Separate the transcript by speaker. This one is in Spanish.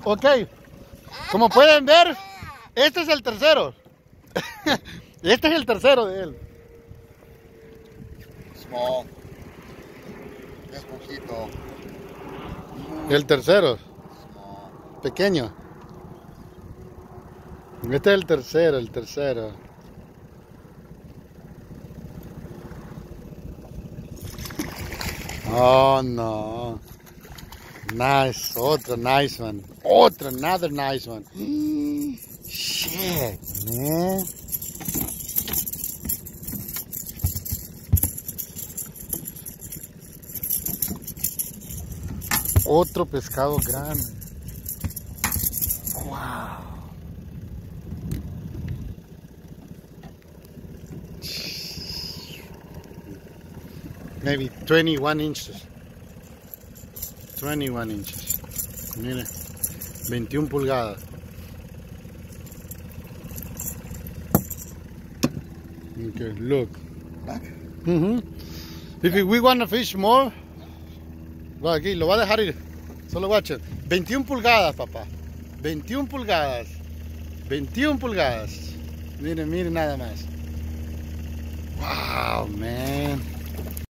Speaker 1: Ok, como pueden ver, este es el tercero. Este es el tercero de él.
Speaker 2: Small. Es poquito.
Speaker 1: El tercero,
Speaker 2: Small.
Speaker 1: pequeño. Este es el tercero, el tercero. Oh no. Nice, otro nice one. Otro, another nice one. Shit, man. Otro pescado grande. Wow. Maybe 21 inches. 21 inches. Mire, 21 pulgadas. Okay, look. If we want to fish more, va aquí, lo va a dejar ir. Solo watch it. 21 pulgadas, papá. 21 pulgadas. 21 pulgadas. Miren, miren nada más. Wow, man.